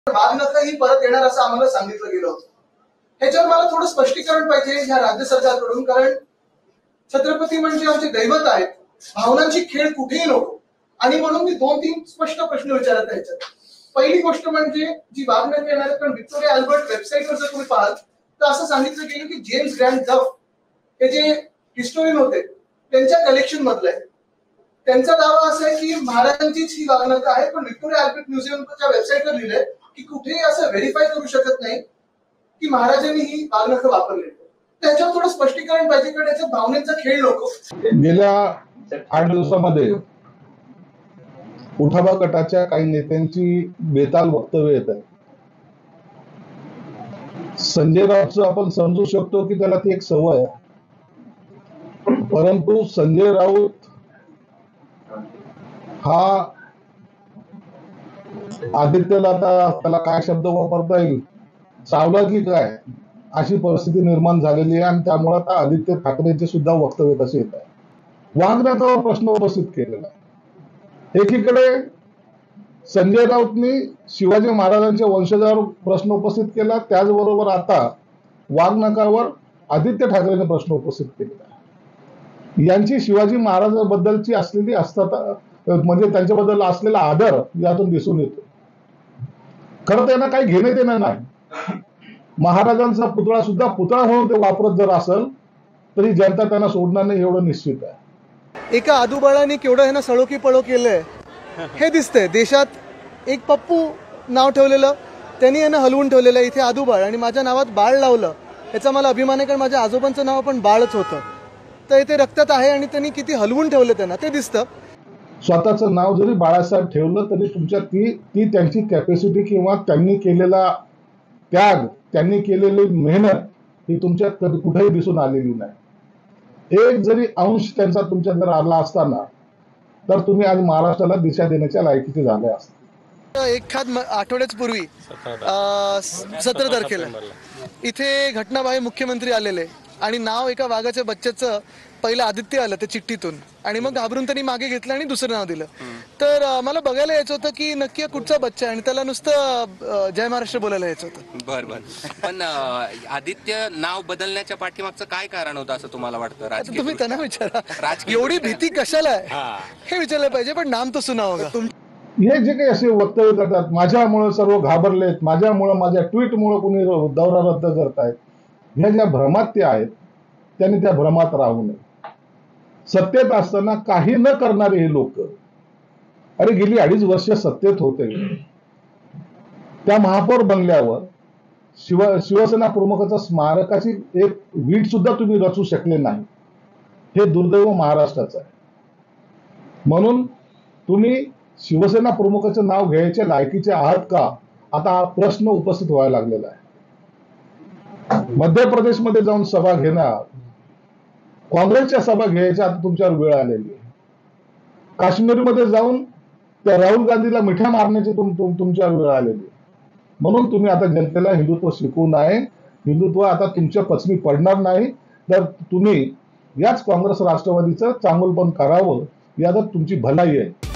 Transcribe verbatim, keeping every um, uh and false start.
वाघनखही परत येणार असं आम्हाला सांगितलं गेलं होतं. ह्याच्यावर मला थोडं स्पष्टीकरण पाहिजे ह्या राज्य सरकारकडून, कारण छत्रपती म्हणजे आमचे दैवत आहेत. भावनांची खेळ कुठेही नको. आणि म्हणून मी दोन तीन स्पष्ट प्रश्न विचारत आहे ह्याच्यात. पहिली गोष्ट म्हणजे जी वाघनख येणार आहेत, कारण व्हिक्टोरिया अल्बर्ट वेबसाईटवर जर तुम्ही पाहाल तर असं सांगितलं गेलं की जेम्स ग्रँड डफ हे जे हिस्टोरियन होते त्यांच्या कलेक्शन मधलं आहे. त्यांचा दावा असा आहे की महाराजांचीच ही वाघनख आहे, पण व्हिक्टोरिया अल्बर्ट म्युझियमच्या वेबसाईटवर लिहिलंय की कुठेही असं व्हेरीफाय करू शकत नाही की महाराजांनी ही वाघनख वापरली. त्याच्यावर थोडं स्पष्टीकरण पाहिजे, कारण याच्यात भावनेचा खेळ नको. गेल्या आठ दिवसामध्ये उठावा गटाच्या काही नेत्यांची बेताल वक्तव्य येत आहे. संजय राऊतचं आपण समजू शकतो की त्याला ती एक सवय आहे, परंतु संजय राऊत हा आदित्यला आता त्याला काय शब्द वापरता येईल, चावला की काय अशी परिस्थिती निर्माण झालेली आहे. आणि त्यामुळे आता आदित्य ठाकरेंचे सुद्धा वक्तव्य तसे येत आहे. वाघनखावर प्रश्न उपस्थित केलेला आहे. एकीकडे संजय राऊतनी शिवाजी महाराजांच्या वंशजावर प्रश्न उपस्थित केला, त्याचबरोबर आता वाघनखावर आदित्य ठाकरेंनी प्रश्न उपस्थित केलेला आहे. यांची शिवाजी महाराजांबद्दलची असलेली असतात म्हणजे त्यांच्याबद्दल असलेला आदर यातून दिसून येतो. खरं त्यांना काही घेणे देणं नाही. महाराजांचा पुतळा सुद्धा पुतळा म्हणून ते वापरत जर असेल तरी जनता त्यांना सोडणार नाही एवढं निश्चित आहे. एका आदूबाळाने केवढं ह्यांना सळोकी पळो केलंय हे दिसतंय. देशात एक पप्पू नाव ठेवलेलं त्यांनी यांना हलवून ठेवलेलं आहे. इथे आदूबाळ आणि माझ्या नावात बाळ लावलं याचा मला अभिमान आहे, कारण माझ्या आजोबांचं नाव पण बाळच होतं. तर इथे रक्तात आहे आणि त्यांनी किती हलवून ठेवलं त्यांना ते दिसतं. स्वतःचं नाव जरी बाळासाहेब ठेवलं तरी तुमच्या ती ती त्यांची कॅपॅसिटी किंवा त्यांनी केलेला त्याग, त्यांनी केलेली मेहनत ही तुमच्यात कधी कुठेही दिसून आलेली नाही. एक जरी अंश त्यांचा तुमच्या जर आला असताना तर तुम्ही आज महाराष्ट्राला दिशा देण्याच्या लायकीचे झाले असते. एखाद आठवड्याच पूर्वी सतरा तारखेला इथे घटनाबाह्य मुख्यमंत्री आलेले आणि नाव एका वाघाच्या बच्च्याचं पहिलं आदित्य आलं त्या चिठ्ठीतून आणि मग घाबरून त्यांनी मागे घेतलं आणि दुसरं नाव दिलं. तर मला बघायला यायचं होतं की नक्की कुठचा बच्चा आणि त्याला नुसतं जय महाराष्ट्र बोलायला यायचं होतं. बर बर पण आदित्य नाव बदलण्याच्या पाठीमागचं काय कारण होतं असं तुम्हाला वाटतं? तुम्ही त्यांना विचारा. एवढी भीती कशाला आहे हे विचारलं पाहिजे, पण नाम तर सुनावं. हे जे काही असे वक्तव्य करतात, माझ्यामुळे सर्व घाबरलेत, माझ्यामुळे माझ्या ट्विटमुळे कोणी दौरा रद्द करतायत, ह्या ज्या भ्रमात ते आहेत त्यांनी त्या भ्रमात राहू नये. सत्तेत असताना काही न करणारे हे लोक, अरे गेली अडीच वर्ष सत्तेत होते, त्या महापौर बनल्यावर शिव शिवसेना प्रमुखाच्या स्मारकाची एक वीट सुद्धा तुम्ही रचू शकले नाही. हे दुर्दैव महाराष्ट्राचं आहे. म्हणून तुम्ही शिवसेना प्रमुखाचं नाव घ्यायच्या लायकीचे आहात का, आता हा प्रश्न उपस्थित व्हायला लागलेला आहे. मध्य प्रदेशमध्ये जाऊन सभा घेणार, काँग्रेसच्या सभा घ्यायच्या आता तुमच्यावर वेळ आलेली आहे. काश्मीरमध्ये जाऊन त्या राहुल गांधीला मिठ्या मारण्याची तुम, तुम, तुमच्यावर वेळ आलेली आहे. म्हणून तुम्ही आता जनतेला हिंदुत्व शिकवू नये. हिंदुत्व आता तुमच्या पचनी पडणार नाही. तर तुम्ही याच काँग्रेस राष्ट्रवादीचं चांगुलपण करावं, यातच तुमची भलाई आहे.